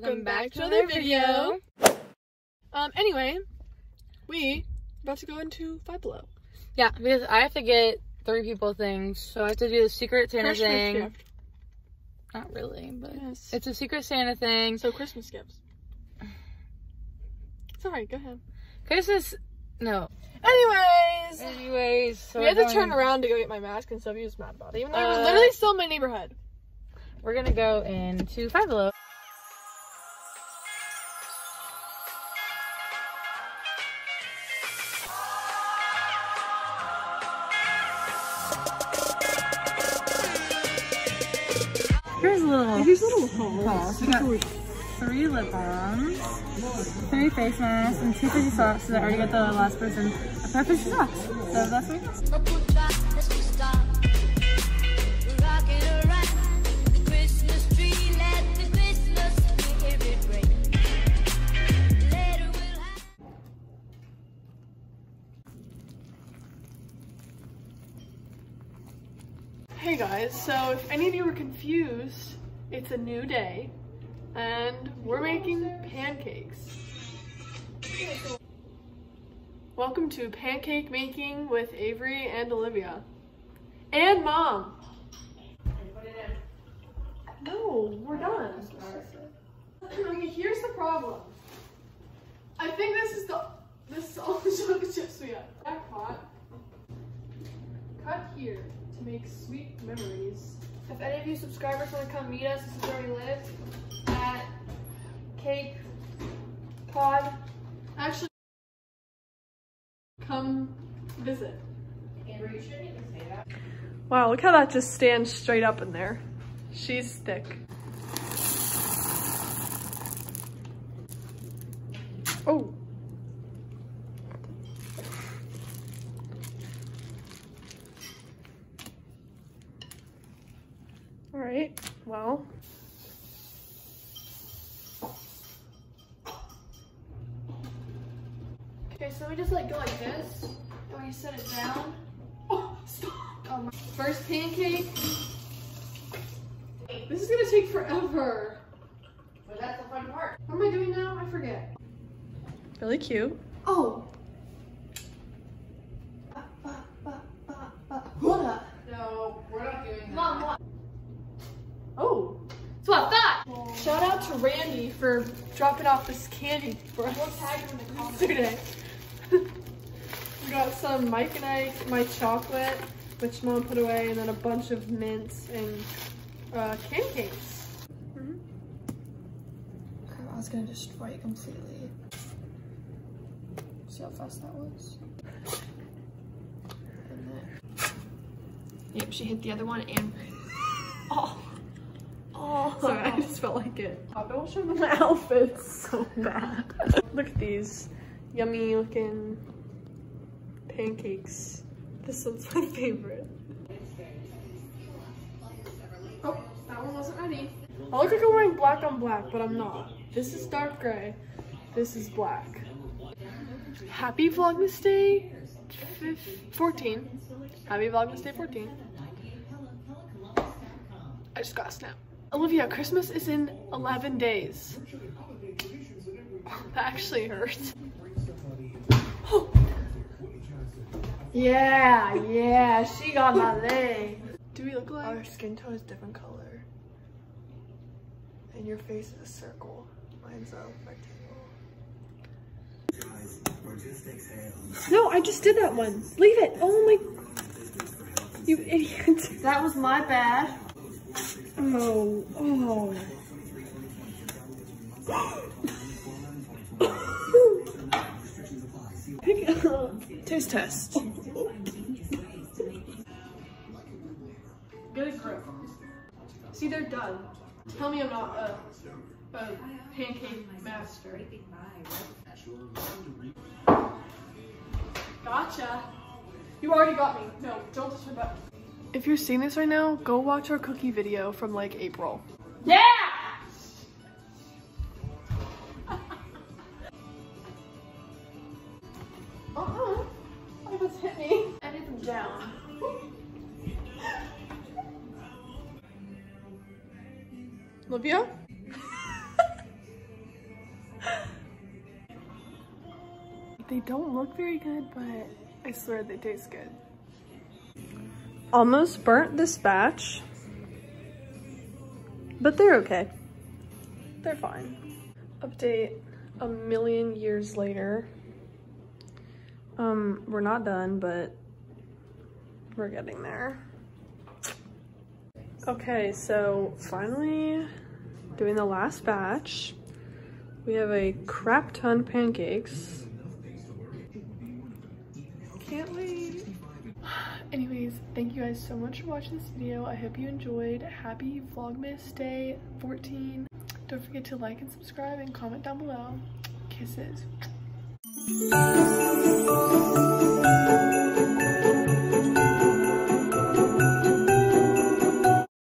welcome back to another video. Anyway, we about to go into Five Below. Yeah, because I have to get 3 people things, so I have to do the Secret Santa thing. Gift. Not really, but yes. It's a Secret Santa thing. So Christmas gifts. It's alright, go ahead. Christmas, no. Anyways, so we had to turn around to go get my mask and stuff. He was mad about it, even though it was literally still in my neighborhood. We're gonna go into Five Below. Here's little hauls. We got 3 lip balms, 3 face masks, and 2 fizzy socks. So I already got the last person a pair of fizzy socks. So that's me. Hey guys, so if any of you were confused, it's a new day and we're making pancakes. Welcome to pancake making with Avery and Olivia. And Mom. No, we're done. Okay, here's the problem. I think this is all the chocolate chips we have. Jackpot. Cut here. To make sweet memories. If any of you subscribers want to come meet us, this is where we live, at Cape Cod. Actually, come visit. Amber, you shouldn't even say that. Wow, look how that just stands straight up in there. She's thick. Oh. Alright, well. Okay, so we just like go like this, and we set it down. Oh, stop! Oh, first pancake. This is gonna take forever. But that's the fun part. What am I doing now? I forget. Really cute. Oh! No, we're not doing that. Mom, what? Oh, that's what I thought. Shout out to Randy for dropping off this candy for us yesterday. We got some Mike and Ike, my chocolate, which Mom put away, and then a bunch of mints and pancakes. I was gonna destroy it completely. See how fast that was? Yep, she hit the other one and oh. Oh, sorry, I just felt like it. I don't show them my outfits so bad. Look at these yummy looking pancakes. This one's my favorite. Oh, that one wasn't ready. I look like I'm wearing black on black, but I'm not. This is dark gray. This is black. Happy Vlogmas Day 14. Happy Vlogmas Day 14. I just got a snap. Olivia, Christmas is in 11 days. That actually hurts. Yeah, she got my leg. Do we look like? Our skin tone is different color. And your face is a circle. Mine's a rectangle. No, I just did that one. Leave it. Oh my. You idiot. That was my bad. Oh, oh. Taste test. Get a grip. See, they're done. Tell me I'm not a pancake master. Gotcha. You already got me. No, don't touch my button. If you're seeing this right now, go watch our cookie video from like April. Yeah! Oh, that's hit me. Edit them down. Olivia? They don't look very good, but I swear they taste good. Almost burnt this batch, but they're okay. They're fine. Update a million years later. We're not done, but we're getting there. Okay, so finally doing the last batch. We have a crap ton pancakes. Can't wait. Anyways, thank you guys so much for watching this video. I hope you enjoyed. Happy Vlogmas Day 14. Don't forget to like and subscribe and comment down below. Kisses.